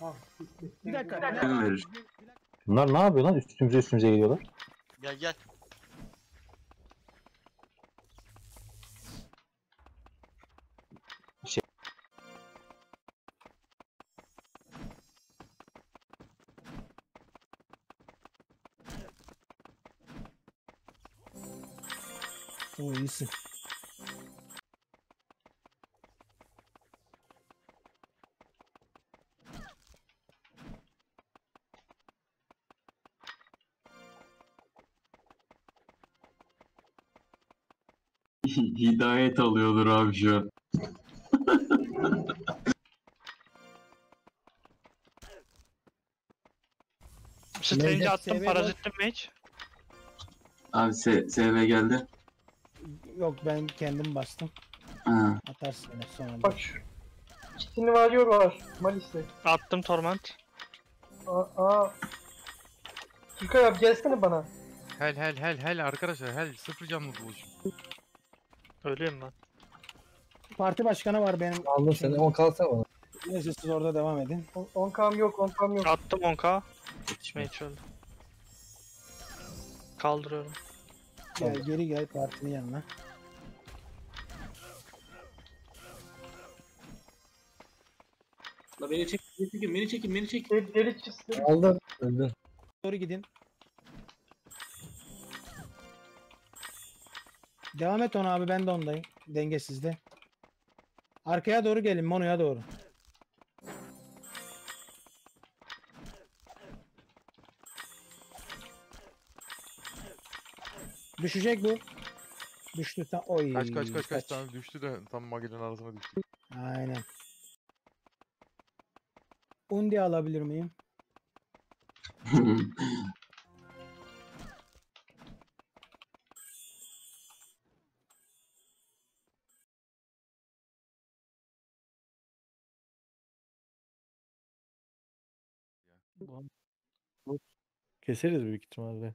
Bir dakika. Kim verir? Bunlar ne yapıyor lan? Üstümüze geliyorlar. Gel gel. O iyisin. Hidayet alıyordur abi şu an. Strange'i attım, SV parazitli mage. Abi SV geldi. Yok ben kendim bastım. Ha. Atarsın beni sonra. Bak şu. Kitini varıyor var. Malis'te. Attım torment. Aa. Türkay abi gelsene bana. Hel arkadaşlar hel sıfır canlı buluş. Ölüyüm ben. Parti başkanı var benim. Aldım seni 10 kalsana bana. Neyse siz orada devam edin. 10k'm yok 10k'm yok. Attım 10k. Mage öldü. Kaldırıyorum. Gel geri gel partinin yanına. La beni çekin, beni çekin. Deli çizdi. Aldım. Öldü. Doğru gidin. Devam et ona abi ben de ondayım. Denge sizde. Arkaya doğru gelin Mono'ya doğru. Düşecek bu. Düştü tam. Oy. Kaç tane düştü de tam Magi'nin arasına düştü. Aynen. Undi alabilir miyim? Keseriz büyük ihtimalle.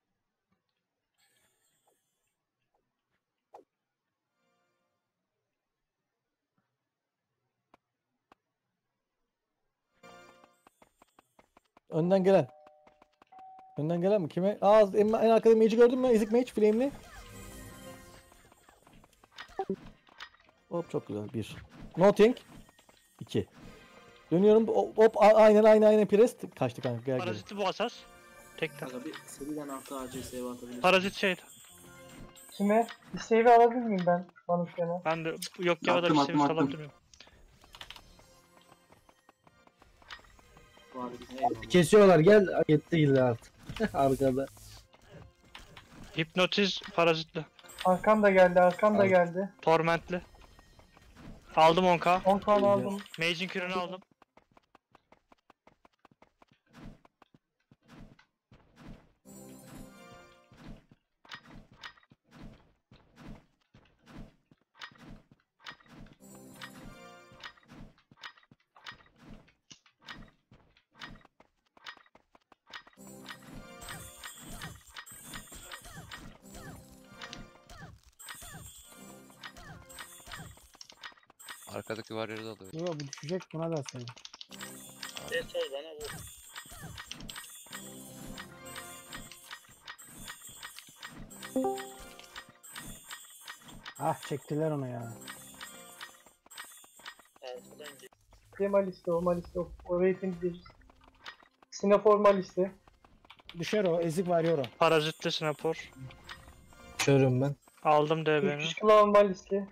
Önden gelen. Önden gelen mi? Kime? En arkada mage'i gördün mü? Ezik mage flame'li. Hop çok güzel. 1. Nothing. 2. Dönüyorum. Hop aynen Prest. Kaçtı kanka gel gel. Parazitli bu asas. Tekten. Aga bir seriden artı acil save atabilirsin. Parazit şeydi. Kime? Bir save alabilir miyim ben? Manuşken'e. Ben de yok ya da bir Attım, seviye attım. alabilir miyim? Var bir eyvallah. Kesiyorlar gel. Yetti illa artık. Arkada. Hipnotiz parazitli. Arkam da geldi arkam da Al. geldi. Tormentli. Aldım 10k. 10k'm aldım. Mage'in kürünü aldım. Arkadaki var yeri de alıyor. Yok bu düşecek buna da sayın. Ah çektiler onu ya. Malis'te o Malis'te o. Orayı temizleyeceğiz. Sinafor Malis'te. Düşer o ezik varıyor o. Parazitli snapor. Körüm ben. Aldım DB'ni. Türküş Kılav Malis'te.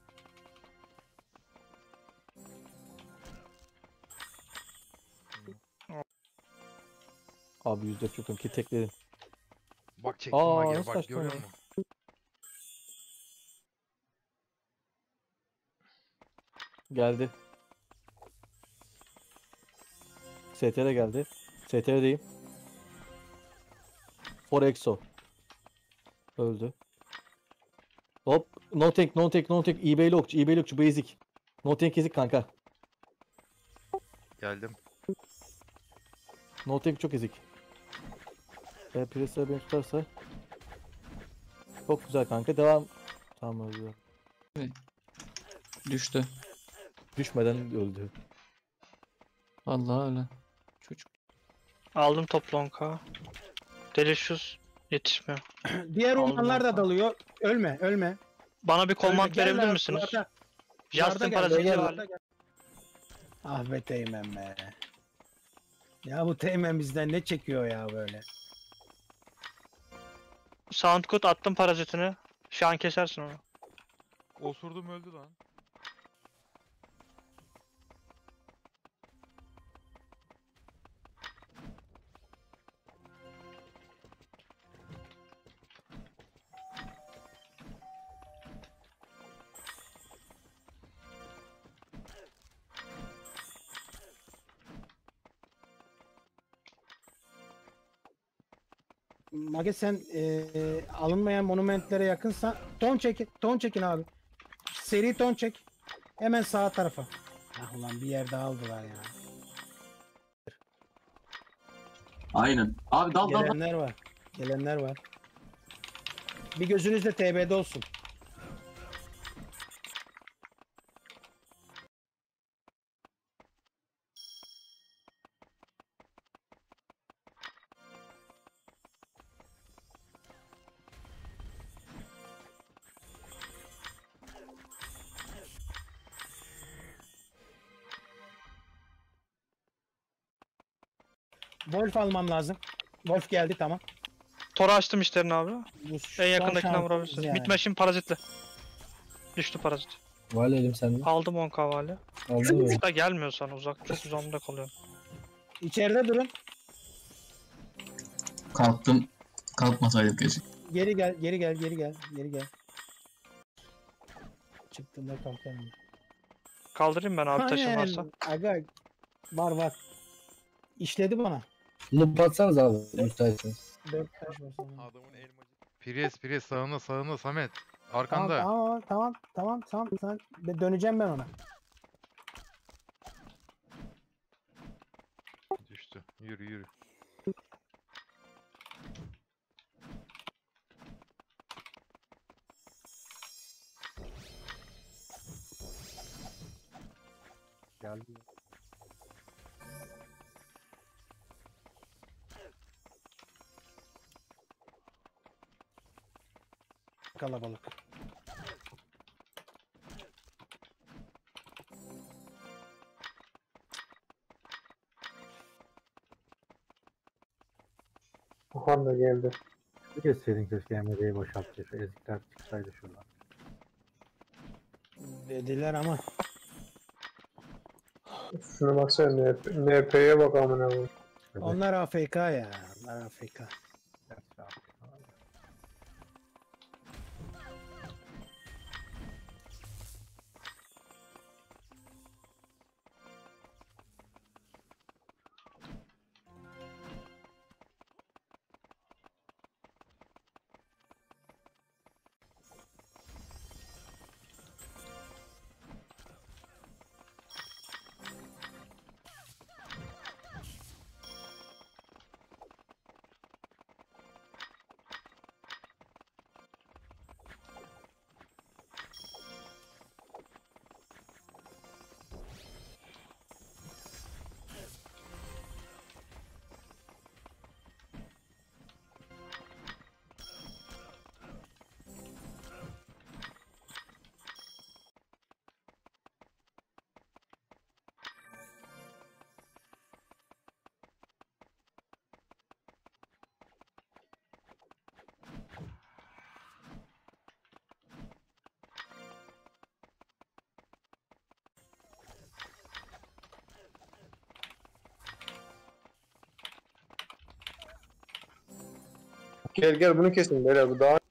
Abi yüzde çok ki tekledim. Bak çektim Magi'ye nasıl bak kaçtı görüyor ya? musun? Geldi. STR geldi. STR'deyim. Forexo. Öldü. Hop. No tank. eBay lokçu basic. No tank ezik kanka. Geldim. No tank çok ezik. Presler beni tutarsa. Çok güzel kanka. Devam. Tamam öldü. Düştü. Düşmeden öldü. Allah öyle. Çocuk. Aldım toplu 10k. Delicious yetişmiyor. Diğer Aldım ormanlar da Onka. dalıyor. Ölme, ölme. Bana bir Ölme. command Gel verebilir lan, misiniz? Duvarda Justin gel, parazitli gel, var. duvarda gel. Ah be Teğmen be. Ya bu Teğmen bizden ne çekiyor ya böyle. Soundcut attım parazitini. Şu an kesersin onu. Osurdum öldü lan. Mage sen alınmayan monumentlere yakınsan ton çekin. Ton çekin abi. Seri ton çek. Hemen sağ tarafa. Ah ulan bir yer daha aldılar ya. Aynen. Abi dal dal dal. Gelenler var. Gelenler var. Bir gözünüz de TB'de olsun. Wolf almam lazım. Wolf geldi tamam. Tora açtım işlerini abi. Bu En son yakındakinden şansımız vurabilirsiniz. yani. Bitmeşin parazitli. Düştü parazit. Vali elim sende. Aldım 10k vali. Aldın mı? Da gelmiyor sana uzakta uzamda kalıyor. İçeride durun. Kalktım. Kalkmasaydık keşke. Geri gel, geri gel, geri gel, geri gel. Çıktığında kalkalım. Kaldırayım ben abi taşım varsa. Aga var. İşledi bana. Loop atsanız abi müsaitseniz. 4 taş var sana. Adamın elmacı. Pires sağında Samet. Tamam, Arkanda. tamam. Döneceğim ben ona. Düştü. Yürü. Geldi. Kalabalık. Okan da geldi. Bir kesseydin keşke Emre'yi boşalttı. Şu ezikler çıksaydı şuradan. Dediler ama. Şuna baksana NP'ye bak amına koyayım. Onlar AFK ya. Onlar AFK. Gerçi abi. Gel bunu kesin böyle bu daha